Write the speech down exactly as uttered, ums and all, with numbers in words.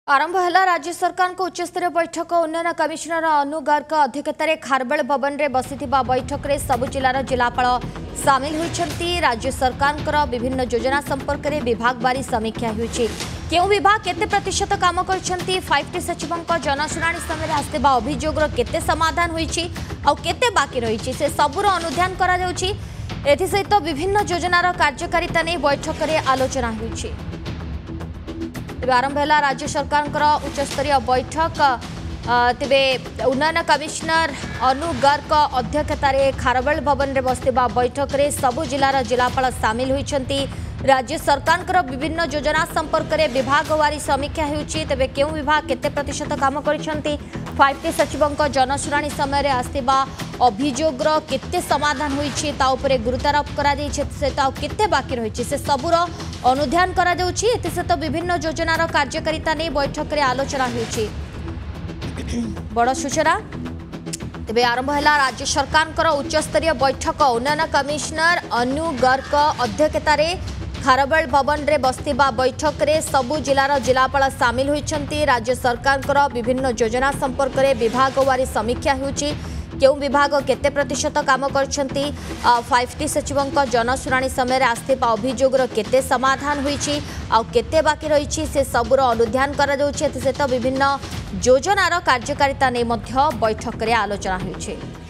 आरंभ है राज्य सरकार को उच्चस्तरीय बैठक उन्नयन कमिशनर अनु गर्ग अध्यक्षतार खारबेल भवन में बसी बैठक में सबु जिलार जिलापाल सामिल होती राज्य सरकार विभिन्न योजना संपर्क में विभागवारी समीक्षा होती क्यों विभाग केते प्रतिशत काम कर फाइव टी सचिवों जनशुणाणी समय आसवा अभियोग केते समाधान होती आते बाकी रही से सबूर अनुधान कर विभिन्न योजनार कार्यकारिता नहीं बैठक में आलोचना होती। आरंभ है राज्य सरकार उच्चस्तरीय बैठक तेबे उन्नयन कमिशनर अनु गर्ग अध्यक्षतार खारबेल भवन में बसवा बैठक में सबु जिलार जिलापाल सामिल होती राज्य सरकार विभिन्न योजना संपर्क में विभागवारी समीक्षा होती तेबे क्यों विभाग केते प्रतिशत काम कर फाइव टी सचिवों जनशुणाणी समय आसवा अभियोग केते समाधान होती गुरुत्वारोप कर बाकी रही से सबूर अनुधान करसत विभिन्न योजनार कार्यकारिता नहीं बैठक में आलोचना होती। बड़ सूचना तेबे आरंभ है राज्य सरकार उच्चस्तरीय बैठक उन्नयन कमिशनर अनु गर्ग अध्यक्षतार खारबेल भवन में बसवा बैठक में सबु जिलार जिलापाल सामिल होती राज्य सरकार विभिन्न योजना संपर्क में विभागवारी समीक्षा होती क्यों विभाग केते प्रतिशत काम कर फाइव टी सचिवों जनशुणाणी समय आसवा अभियोग केते समाधान होती आते बाकी रही से सबूर अनुधान कर विभिन्न योजनार कार्यकारिता नहीं बैठक में आलोचना होती।